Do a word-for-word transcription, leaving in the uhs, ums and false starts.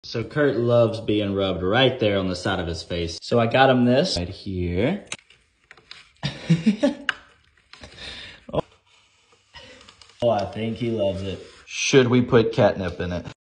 So Kurt loves being rubbed right there on the side of his face. So I got him this right here. Oh, I think he loves it. Should we put catnip in it?